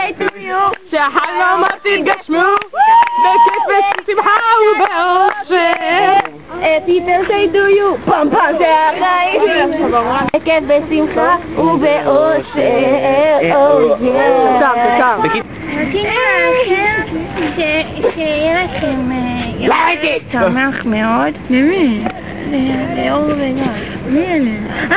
שהחלומות יתגשמו בכיף ושמחה ובאושר. Happy birthday to you, פם פם זה החיים, בכיף ושמחה ובאושר. שיהיה לכם שמח מאוד. למי? לאור וגל. מי אלה?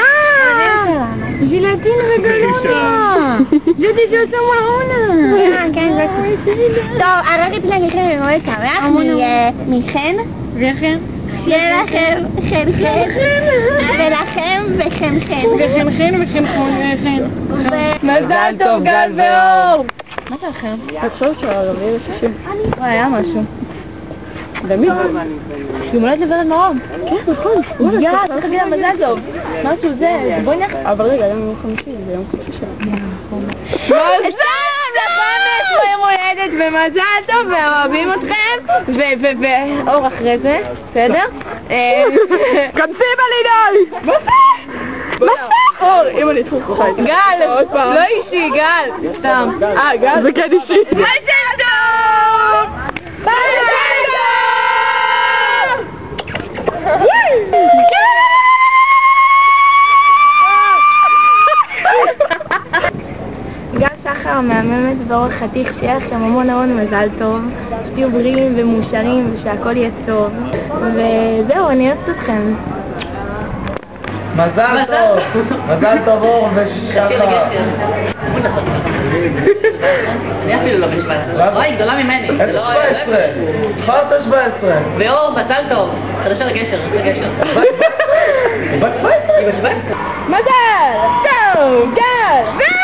ז'ילטין וגלונה! ג'ודי שעושה מעונה! כן, טוב, אני רוצה להגיד לכם מאוד שמח מחן וחן. שיהיה לכם חן חן ולכם וחן חן וחן חן וחן חן. מזל טוב גל ואור! מה זה לכם? עכשיו שהערבי ל-60. היה משהו. למי? היא מולדת לבנת מרום. כן, נכון. יאללה, צריך להגיד לה מזל טוב. משהו זה, בואי נלך. אבל רגע, היום יום חמישי, זה יום חמישי שלנו. מזל לחמש יום הולדת ומזל טוב ואוהבים אתכם. ואור אחרי זה, בסדר? כנסי בלידוי! אור, אם אני אתחיל לך איתי. גל, לא אישי, גל. סתם. גל? זה כן אישי. מזל טוב! מזל טוב! גל שחר מהממת באור חתיך, שיהיה לכם המון מזל טוב, שתהיו בריאים ומאושרים ושהכל יהיה טוב, וזהו, אני אוהבת אתכם. מזל טוב! מזל טוב אור ושחר. אני אפילו לא ב-17. אוי, גדולה ממני. את 17. חרת 17. ואור, מזל טוב. חדשה לגשר, לגשר. בת 17? מזל טוב, גל!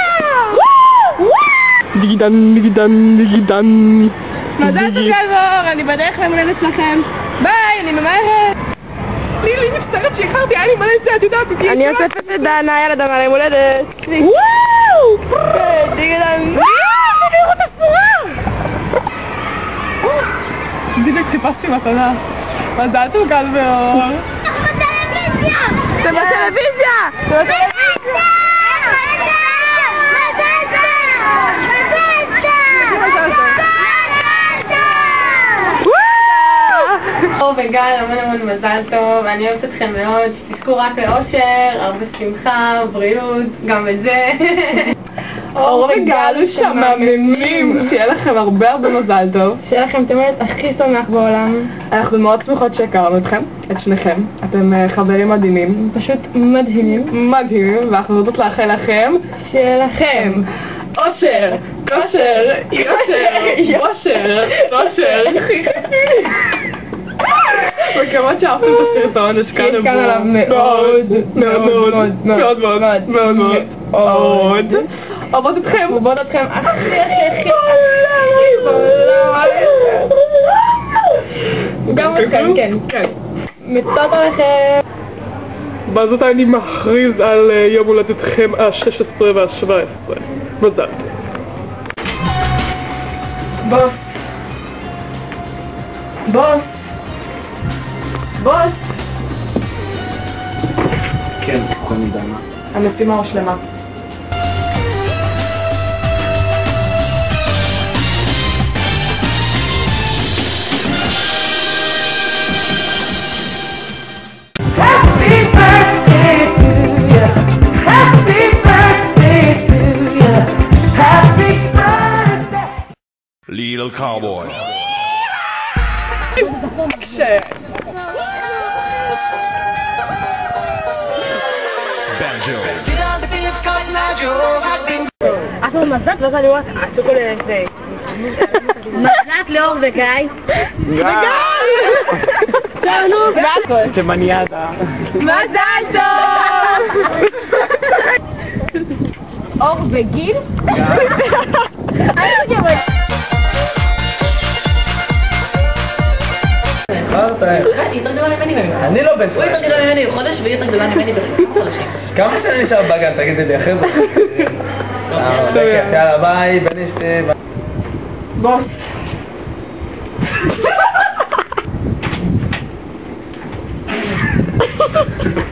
דיגידן, דיגידן, דיגידן. מזל טוב גל ואור, אני בדרך למולדת לכם. ביי, אני ממהרת. לילי מצטערת שאיחרתי, היה לי מלא זה, את יודעת, אני אוספת את דנה, יאללה דנה, למולדת. וואו! דיגידן. תראו את הספורה! בדיוק חיפשתי מתנה. מזל טוב גל ואור. בטלוויזיה! זה בטלוויזיה! אור וגל, המון מזל טוב, אני אוהבת אתכם מאוד, שתזכו רק לאושר, הרבה שמחה, בריאות, גם את זה. אור וגל הוא שמממים! שיהיה לכם הרבה מזל טוב. שיהיה לכם תמיד הכי שמח בעולם. אנחנו מאוד שמחות שהכרנו אתכם, את שניכם. אתם חברים מדהימים. פשוט מדהימים. מדהימים, ואנחנו רוצות לאחל לכם שיהיה לכם אושר, כושר, יושר, אושר, אושר. וכמות שאהבתם את הסרטון, השקענו עליו מאוד מאוד. אוהבות אתכם. אוהבות אתכם הכי גם אתכם, כן. מתות עליכם. בזאת אני מכריז על יום הולדתכם ה-16 וה-17. מזל. בוס. כן, קוראים לי דנה. המשימה הושלמה. Little cowboy. Banjo. עשו מזלת ואז אני אומרת, עשו כל אלה זה. מזלת לאור וגיא. טוב, נו, והכל. תימניאדה. מזל טוב! אור וגיל? אני לא בן הוא יותר גדולה ממני בחודש והיא יותר גדולה ממני בחודשים. כמה שנים נשאר בגן? תגידי לי אחרי זה. יאללה ביי, בן אשתי. בוס.